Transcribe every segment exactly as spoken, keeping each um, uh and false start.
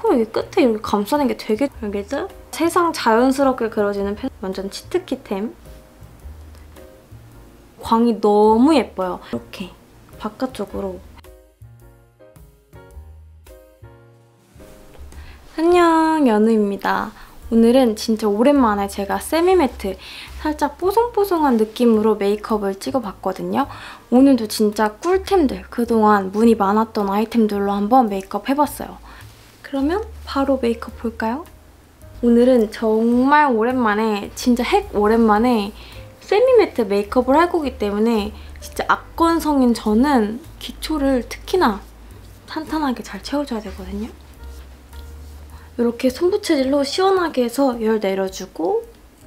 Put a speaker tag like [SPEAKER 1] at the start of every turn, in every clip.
[SPEAKER 1] 코 여기 끝에 이렇게 감싸는 게 되게 알겠죠? 세상 자연스럽게 그려지는 펜 완전 치트키템. 광이 너무 예뻐요. 이렇게 바깥쪽으로. 안녕, 연우입니다. 오늘은 진짜 오랜만에 제가 세미매트 살짝 뽀송뽀송한 느낌으로 메이크업을 찍어봤거든요. 오늘도 진짜 꿀템들, 그동안 문의 많았던 아이템들로 한번 메이크업 해봤어요. 그러면 바로 메이크업 볼까요? 오늘은 정말 오랜만에, 진짜 핵 오랜만에 세미매트 메이크업을 할 거기 때문에 진짜 악건성인 저는 기초를 특히나 탄탄하게 잘 채워줘야 되거든요. 이렇게 손부채질로 시원하게 해서 열 내려주고,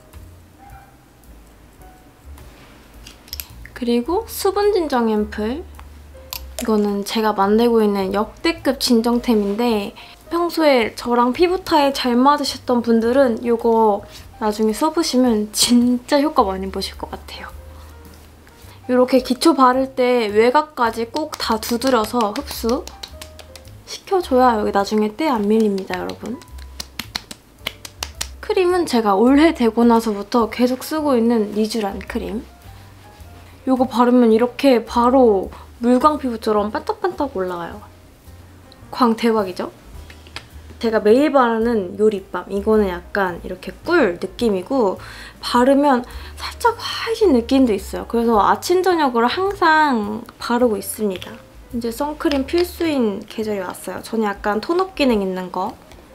[SPEAKER 1] 그리고 수분 진정 앰플. 이거는 제가 만들고 있는 역대급 진정템인데 평소에 저랑 피부 타입 잘 맞으셨던 분들은 이거 나중에 써보시면 진짜 효과 많이 보실 것 같아요. 이렇게 기초 바를 때 외곽까지 꼭 다 두드려서 흡수 시켜줘야 여기 나중에 때 안 밀립니다, 여러분. 크림은 제가 올해 되고 나서부터 계속 쓰고 있는 리쥬란 크림. 이거 바르면 이렇게 바로 물광 피부처럼 반짝반짝 올라가요. 광 대박이죠? 제가 매일 바르는 요 립밤. 이거는 약간 이렇게 꿀 느낌이고 바르면 살짝 화해진 느낌도 있어요. 그래서 아침, 저녁으로 항상 바르고 있습니다. 이제 선크림 필수인 계절이 왔어요. 저는 약간 톤업 기능 있는 거.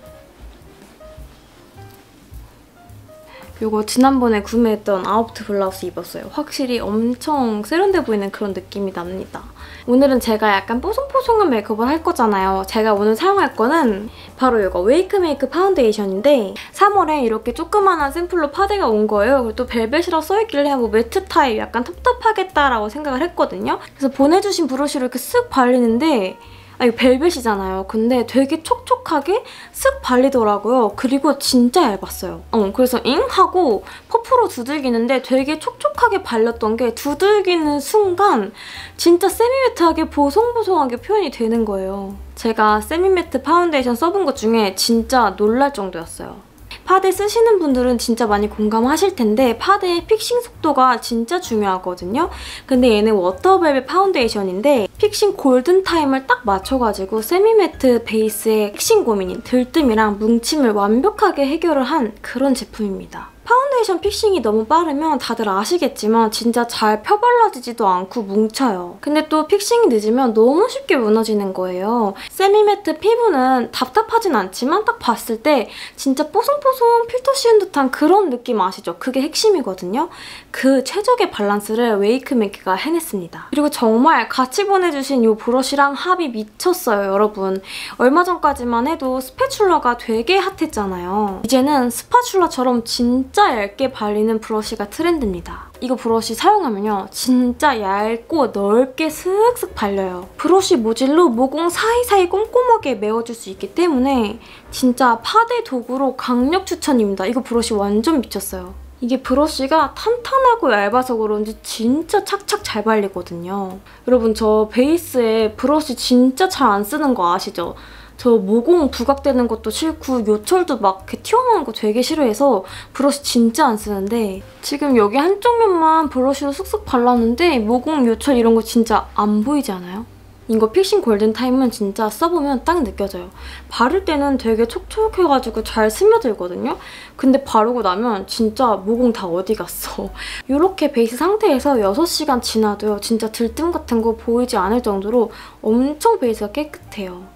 [SPEAKER 1] 이거 지난번에 구매했던 아우트 블라우스 입었어요. 확실히 엄청 세련돼 보이는 그런 느낌이 납니다. 오늘은 제가 약간 뽀송뽀송한 메이크업을 할 거잖아요. 제가 오늘 사용할 거는 바로 이거 웨이크메이크 파운데이션인데 삼월에 이렇게 조그만한 샘플로 파데가 온 거예요. 그리고 또 벨벳이라고 써있길래 뭐 매트 타입 약간 텁텁하겠다라고 생각을 했거든요. 그래서 보내주신 브러쉬로 이렇게 쓱 발리는데 아, 이거 벨벳이잖아요. 근데 되게 촉촉하게 쓱 발리더라고요. 그리고 진짜 얇았어요. 어, 그래서 잉? 하고 퍼프로 두들기는데 되게 촉촉하게 발렸던 게 두들기는 순간 진짜 세미매트하게 보송보송하게 표현이 되는 거예요. 제가 세미매트 파운데이션 써본 것 중에 진짜 놀랄 정도였어요. 파데 쓰시는 분들은 진짜 많이 공감하실 텐데 파데의 픽싱 속도가 진짜 중요하거든요. 근데 얘는 워터벨벳 파운데이션인데 픽싱 골든타임을 딱 맞춰가지고 세미매트 베이스의 픽싱 고민인 들뜸이랑 뭉침을 완벽하게 해결을 한 그런 제품입니다. 파운데이션 픽싱이 너무 빠르면 다들 아시겠지만 진짜 잘 펴발라지지도 않고 뭉쳐요. 근데 또 픽싱이 늦으면 너무 쉽게 무너지는 거예요. 세미매트 피부는 답답하진 않지만 딱 봤을 때 진짜 뽀송뽀송 필터 씌운 듯한 그런 느낌 아시죠? 그게 핵심이거든요. 그 최적의 밸런스를 웨이크메이크가 해냈습니다. 그리고 정말 같이 보내주신 이 브러쉬랑 합이 미쳤어요, 여러분. 얼마 전까지만 해도 스패츌러가 되게 핫했잖아요. 이제는 스파츌러처럼 진짜 얇게 발리는 브러쉬가 트렌드입니다. 이거 브러쉬 사용하면요. 진짜 얇고 넓게 슥슥 발려요. 브러쉬 모질로 모공 사이사이 꼼꼼하게 메워줄 수 있기 때문에 진짜 파데 도구로 강력 추천입니다. 이거 브러쉬 완전 미쳤어요. 이게 브러쉬가 탄탄하고 얇아서 그런지 진짜 착착 잘 발리거든요. 여러분 저 베이스에 브러쉬 진짜 잘 안 쓰는 거 아시죠? 저 모공 부각되는 것도 싫고 요철도 막 이렇게 튀어나오는 거 되게 싫어해서 브러쉬 진짜 안 쓰는데 지금 여기 한쪽 면만 브러쉬로 쓱쓱 발랐는데 모공, 요철 이런 거 진짜 안 보이지 않아요? 이거 픽싱 골든타임은 진짜 써보면 딱 느껴져요. 바를 때는 되게 촉촉해가지고 잘 스며들거든요? 근데 바르고 나면 진짜 모공 다 어디 갔어. 이렇게 베이스 상태에서 여섯 시간 지나도요. 진짜 들뜸 같은 거 보이지 않을 정도로 엄청 베이스가 깨끗해요.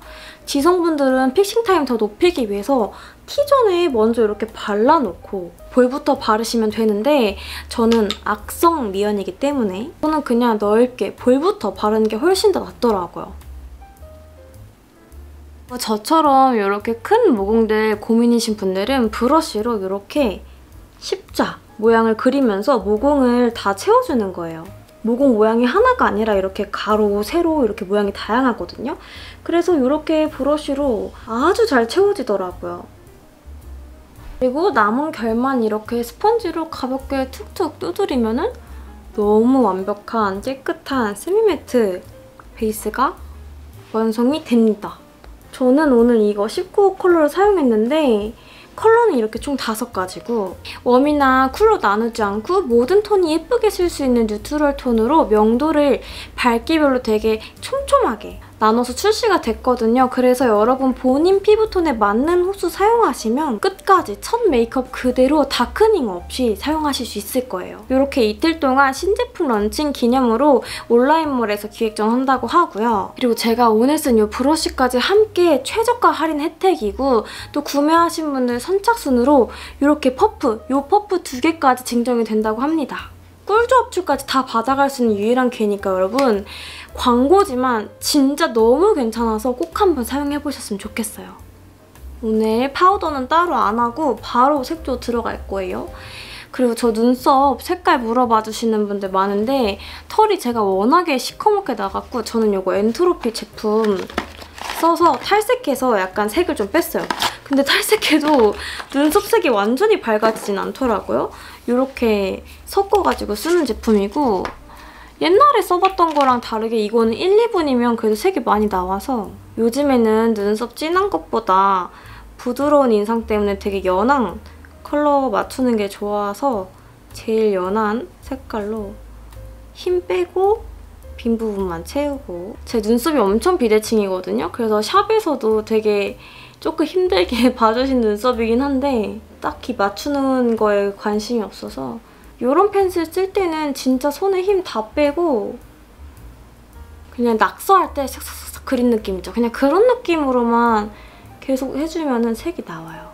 [SPEAKER 1] 지성분들은 픽싱 타임 더 높이기 위해서 T존에 먼저 이렇게 발라놓고 볼부터 바르시면 되는데 저는 악성 미연이기 때문에 저는 그냥 넓게 볼부터 바르는 게 훨씬 더 낫더라고요. 저처럼 이렇게 큰 모공들 고민이신 분들은 브러쉬로 이렇게 십자 모양을 그리면서 모공을 다 채워주는 거예요. 모공 모양이 하나가 아니라 이렇게 가로, 세로 이렇게 모양이 다양하거든요. 그래서 이렇게 브러쉬로 아주 잘 채워지더라고요. 그리고 남은 결만 이렇게 스펀지로 가볍게 툭툭 두드리면 너무 완벽한 깨끗한 세미매트 베이스가 완성이 됩니다. 저는 오늘 이거 십구 호 컬러를 사용했는데 컬러는 이렇게 총 다섯 가지고 웜이나 쿨로 나누지 않고 모든 톤이 예쁘게 쓸 수 있는 뉴트럴 톤으로 명도를 밝기별로 되게 촘촘하게 나눠서 출시가 됐거든요. 그래서 여러분 본인 피부톤에 맞는 호수 사용하시면 끝까지 첫 메이크업 그대로 다크닝 없이 사용하실 수 있을 거예요. 이렇게 이틀 동안 신제품 런칭 기념으로 온라인몰에서 기획전한다고 하고요. 그리고 제가 오늘 쓴 이 브러쉬까지 함께 최저가 할인 혜택이고 또 구매하신 분들 선착순으로 이렇게 퍼프, 이 퍼프 두 개까지 증정이 된다고 합니다. 꿀조합추까지 다 받아갈 수 있는 유일한 기회니까 여러분 광고지만 진짜 너무 괜찮아서 꼭 한번 사용해보셨으면 좋겠어요. 오늘 파우더는 따로 안 하고 바로 색조 들어갈 거예요. 그리고 저 눈썹 색깔 물어봐 주시는 분들 많은데 털이 제가 워낙에 시커멓게 나갔고 저는 이거 엔트로피 제품 써서 탈색해서 약간 색을 좀 뺐어요. 근데 탈색해도 눈썹 색이 완전히 밝아지진 않더라고요. 이렇게 섞어가지고 쓰는 제품이고 옛날에 써봤던 거랑 다르게 이거는 일, 이 분이면 그래도 색이 많이 나와서 요즘에는 눈썹 진한 것보다 부드러운 인상 때문에 되게 연한 컬러 맞추는 게 좋아서 제일 연한 색깔로 힘 빼고 빈 부분만 채우고 제 눈썹이 엄청 비대칭이거든요. 그래서 샵에서도 되게 조금 힘들게 봐주신 눈썹이긴 한데 딱히 맞추는 거에 관심이 없어서 이런 펜슬 쓸 때는 진짜 손에 힘 다 빼고 그냥 낙서할 때 싹싹싹 그린 느낌이죠. 그냥 그런 느낌으로만 계속 해주면 색이 나와요.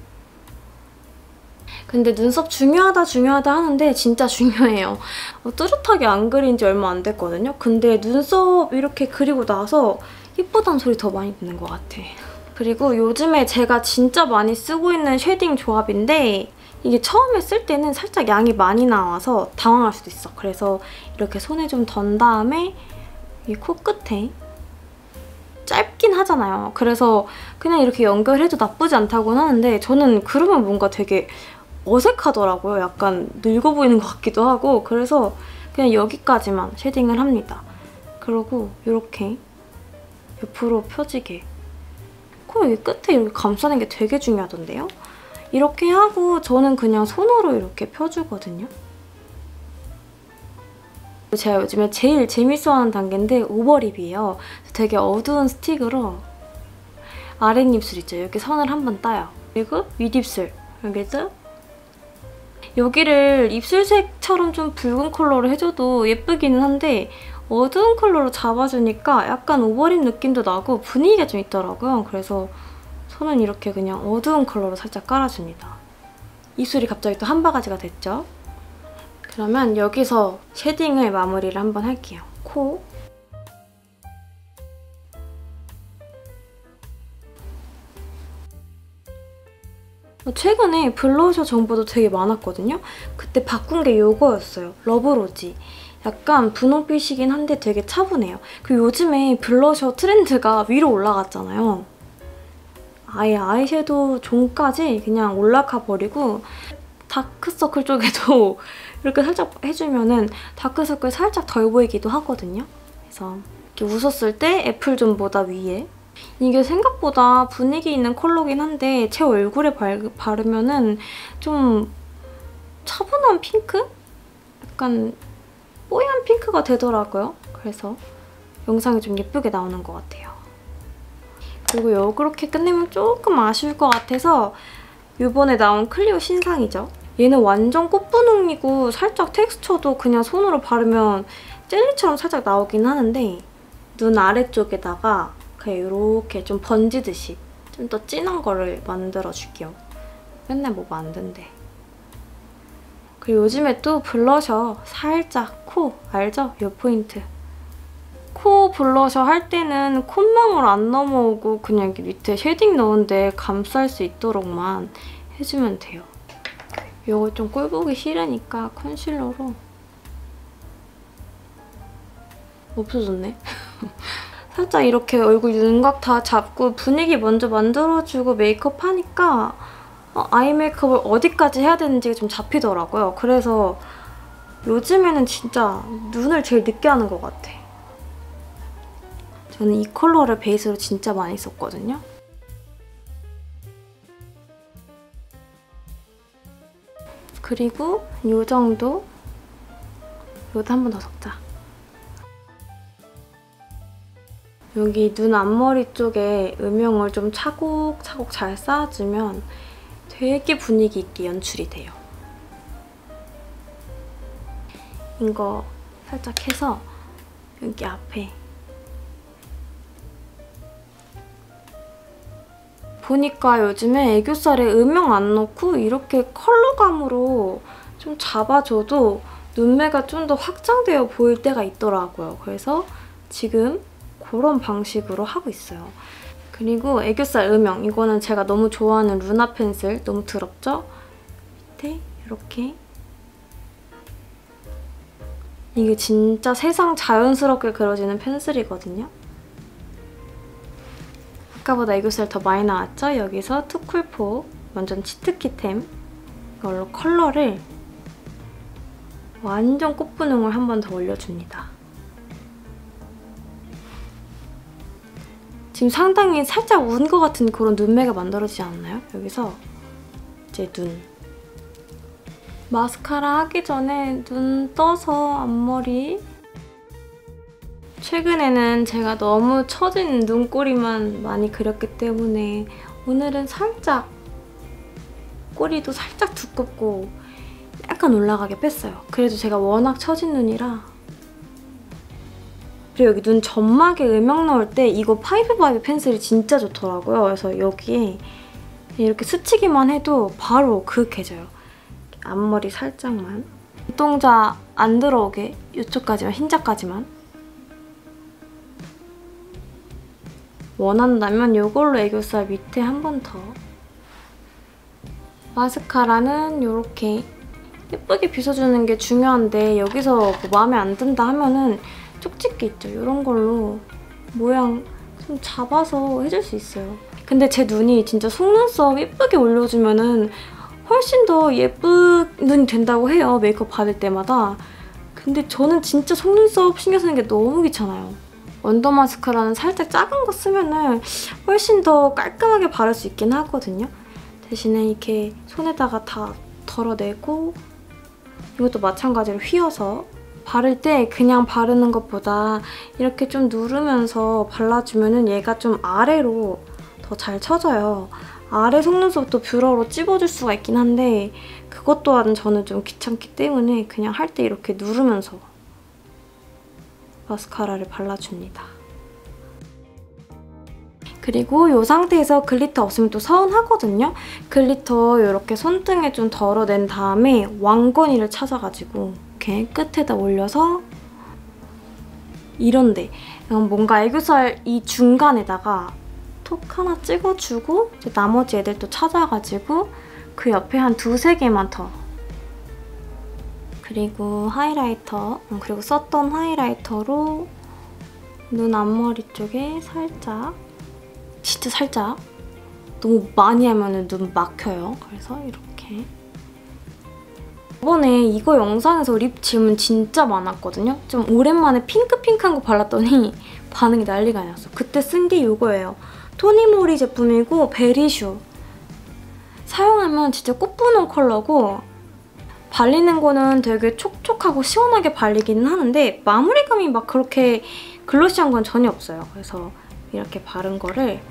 [SPEAKER 1] 근데 눈썹 중요하다 중요하다 하는데 진짜 중요해요. 어, 뚜렷하게 안 그린 지 얼마 안 됐거든요. 근데 눈썹 이렇게 그리고 나서 예쁘다는 소리 더 많이 듣는 것 같아. 그리고 요즘에 제가 진짜 많이 쓰고 있는 쉐딩 조합인데 이게 처음에 쓸 때는 살짝 양이 많이 나와서 당황할 수도 있어. 그래서 이렇게 손에 좀 던 다음에 이 코끝에 짧긴 하잖아요. 그래서 그냥 이렇게 연결해도 나쁘지 않다고는 하는데 저는 그러면 뭔가 되게 어색하더라고요. 약간 늙어 보이는 것 같기도 하고 그래서 그냥 여기까지만 쉐딩을 합니다. 그리고 이렇게 옆으로 펴지게 코 여기 끝에 이렇게 감싸는 게 되게 중요하던데요? 이렇게 하고 저는 그냥 손으로 이렇게 펴주거든요. 제가 요즘에 제일 재밌어하는 단계인데 오버립이에요. 되게 어두운 스틱으로 아랫입술 있죠? 여기 선을 한번 따요. 그리고 윗입술 여기도 여기를 입술색처럼 좀 붉은 컬러로 해줘도 예쁘기는 한데 어두운 컬러로 잡아주니까 약간 오버립 느낌도 나고 분위기가 좀 있더라고요. 그래서 저는 이렇게 그냥 어두운 컬러로 살짝 깔아줍니다. 입술이 갑자기 또 한 바가지가 됐죠? 그러면 여기서 쉐딩을 마무리를 한번 할게요. 코. 최근에 블러셔 정보도 되게 많았거든요? 그때 바꾼 게 이거였어요. 러브로지. 약간 분홍빛이긴 한데 되게 차분해요. 그리고 요즘에 블러셔 트렌드가 위로 올라갔잖아요. 아예 아이섀도우 존까지 그냥 올라가 버리고 다크서클 쪽에도 이렇게 살짝 해주면은 다크서클 살짝 덜 보이기도 하거든요. 그래서 이렇게 웃었을 때 애플존보다 위에 이게 생각보다 분위기 있는 컬러긴 한데 제 얼굴에 발, 바르면은 좀 차분한 핑크? 약간 뽀얀 핑크가 되더라고요. 그래서 영상이 좀 예쁘게 나오는 것 같아요. 그리고 이렇게 끝내면 조금 아쉬울 것 같아서 이번에 나온 클리오 신상이죠. 얘는 완전 꽃분홍이고 살짝 텍스처도 그냥 손으로 바르면 젤리처럼 살짝 나오긴 하는데 눈 아래쪽에다가 그냥 이렇게 좀 번지듯이 좀 더 진한 거를 만들어줄게요. 맨날 뭐 만든대. 그리고 요즘에 또 블러셔 살짝 코 알죠? 이 포인트. 코 블러셔 할 때는 콧망울 안 넘어오고 그냥 여기 밑에 쉐딩 넣은 데 감쌀 수 있도록만 해주면 돼요. 이거 좀 꼴 보기 싫으니까 컨실러로 없어졌네. 살짝 이렇게 얼굴 윤곽 다 잡고 분위기 먼저 만들어주고 메이크업 하니까 어, 아이 메이크업을 어디까지 해야 되는지가 좀 잡히더라고요. 그래서 요즘에는 진짜 눈을 제일 늦게 하는 것 같아. 저는 이 컬러를 베이스로 진짜 많이 썼거든요. 그리고 이 정도, 이것도 한 번 더 섞자. 여기 눈 앞머리 쪽에 음영을 좀 차곡차곡 잘 쌓아주면 되게 분위기 있게 연출이 돼요. 이거 살짝 해서 여기 앞에 보니까 요즘에 애교살에 음영 안 넣고 이렇게 컬러감으로 좀 잡아줘도 눈매가 좀 더 확장되어 보일 때가 있더라고요. 그래서 지금 그런 방식으로 하고 있어요. 그리고 애교살 음영, 이거는 제가 너무 좋아하는 루나 펜슬, 너무 더럽죠? 밑에 이렇게. 이게 진짜 세상 자연스럽게 그려지는 펜슬이거든요. 아까보다 애교살 더 많이 나왔죠? 여기서 투쿨포, 완전 치트키템 이걸로 컬러를 완전 꽃분홍을 한 번 더 올려줍니다. 지금 상당히 살짝 운 것 같은 그런 눈매가 만들어지지 않나요? 여기서 이제 눈. 마스카라 하기 전에 눈 떠서 앞머리. 최근에는 제가 너무 처진 눈꼬리만 많이 그렸기 때문에 오늘은 살짝 꼬리도 살짝 두껍고 약간 올라가게 뺐어요. 그래도 제가 워낙 처진 눈이라. 그리고 여기 눈 점막에 음영 넣을 때 이거 파이브바이브 펜슬이 진짜 좋더라고요. 그래서 여기에 이렇게 스치기만 해도 바로 그윽해져요. 앞머리 살짝만. 눈동자 안 들어오게 이쪽까지만, 흰자까지만. 원한다면 이걸로 애교살 밑에 한 번 더. 마스카라는 이렇게 예쁘게 빗어주는 게 중요한데 여기서 뭐 마음에 안 든다 하면은 쪽집게 있죠? 이런 걸로 모양 좀 잡아서 해줄 수 있어요. 근데 제 눈이 진짜 속눈썹 예쁘게 올려주면은 훨씬 더 예쁜 눈이 된다고 해요. 메이크업 받을 때마다. 근데 저는 진짜 속눈썹 신경 쓰는 게 너무 귀찮아요. 원더 마스카라는 살짝 작은 거 쓰면은 훨씬 더 깔끔하게 바를 수 있긴 하거든요. 대신에 이렇게 손에다가 다 덜어내고 이것도 마찬가지로 휘어서 바를 때 그냥 바르는 것보다 이렇게 좀 누르면서 발라주면은 얘가 좀 아래로 더 잘 쳐져요. 아래 속눈썹도 뷰러로 찝어줄 수가 있긴 한데 그것 또한 저는 좀 귀찮기 때문에 그냥 할 때 이렇게 누르면서 마스카라를 발라줍니다. 그리고 이 상태에서 글리터 없으면 또 서운하거든요? 글리터 이렇게 손등에 좀 덜어낸 다음에 왕건이를 찾아가지고 이렇게 끝에다 올려서 이런데 뭔가 애교살 이 중간에다가 톡 하나 찍어주고 이제 나머지 애들 또 찾아가지고 그 옆에 한 두세 개만 더. 그리고 하이라이터, 그리고 썼던 하이라이터로 눈 앞머리 쪽에 살짝, 진짜 살짝, 너무 많이 하면 눈 막혀요. 그래서 이렇게. 이번에 이거 영상에서 립 질문 진짜 많았거든요. 좀 오랜만에 핑크핑크한 거 발랐더니 반응이 난리가 났어. 그때 쓴 게 이거예요. 토니모리 제품이고 베리슈. 사용하면 진짜 꽃분홍 컬러고 발리는 거는 되게 촉촉하고 시원하게 발리기는 하는데 마무리감이 막 그렇게 글로시한 건 전혀 없어요. 그래서 이렇게 바른 거를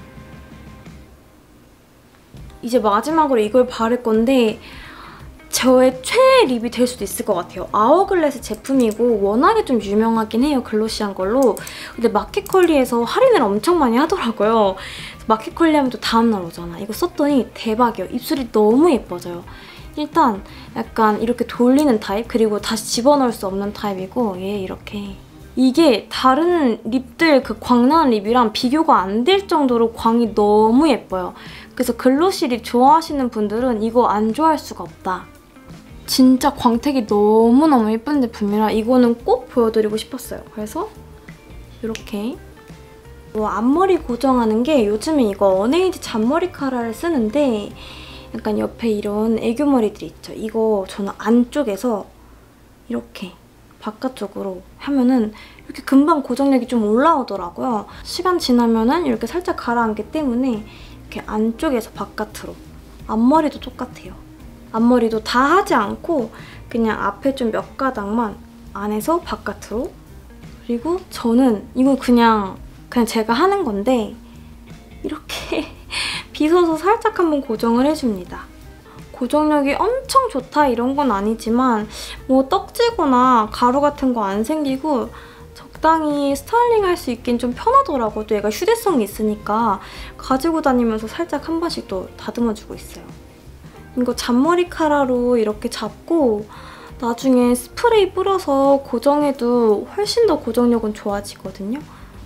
[SPEAKER 1] 이제 마지막으로 이걸 바를 건데 저의 최애 립이 될 수도 있을 것 같아요. 아워글래스 제품이고 워낙에 좀 유명하긴 해요. 글로시한 걸로. 근데 마켓컬리에서 할인을 엄청 많이 하더라고요. 마켓컬리 하면 또 다음날 오잖아. 이거 썼더니 대박이에요. 입술이 너무 예뻐져요. 일단 약간 이렇게 돌리는 타입, 그리고 다시 집어넣을 수 없는 타입이고 얘 이렇게. 이게 다른 립들 그 광나는 립이랑 비교가 안 될 정도로 광이 너무 예뻐요. 그래서 글로시 립 좋아하시는 분들은 이거 안 좋아할 수가 없다. 진짜 광택이 너무너무 예쁜 제품이라 이거는 꼭 보여드리고 싶었어요. 그래서 이렇게 뭐 앞머리 고정하는 게 요즘에 이거 어네이드 잔머리 카라를 쓰는데 약간 옆에 이런 애교머리들이 있죠. 이거 저는 안쪽에서 이렇게 바깥쪽으로 하면은 이렇게 금방 고정력이 좀 올라오더라고요. 시간 지나면은 이렇게 살짝 가라앉기 때문에 이렇게 안쪽에서 바깥으로. 앞머리도 똑같아요. 앞머리도 다 하지 않고 그냥 앞에 좀 몇 가닥만 안에서 바깥으로. 그리고 저는 이거 그냥 그냥 제가 하는 건데 이렇게 빗어서 살짝 한번 고정을 해줍니다. 고정력이 엄청 좋다 이런 건 아니지만 뭐 떡지거나 가루 같은 거 안 생기고 적당히 스타일링 할 수 있긴 좀 편하더라고요. 또 얘가 휴대성이 있으니까 가지고 다니면서 살짝 한 번씩 또 다듬어주고 있어요. 이거 잔머리카락으로 이렇게 잡고 나중에 스프레이 뿌려서 고정해도 훨씬 더 고정력은 좋아지거든요.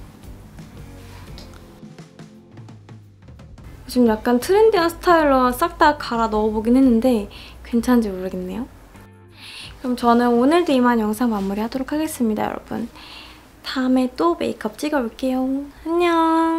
[SPEAKER 1] 요즘 약간 트렌디한 스타일로 싹 다 갈아 넣어보긴 했는데 괜찮은지 모르겠네요. 그럼 저는 오늘도 이만 영상 마무리하도록 하겠습니다, 여러분. 다음에 또 메이크업 찍어볼게요. 안녕!